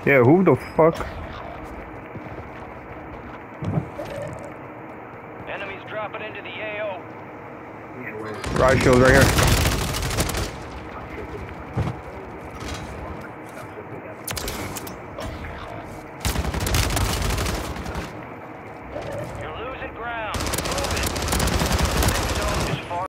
Yeah, who the fuck? Enemies dropping into the AO. Riot shield right here.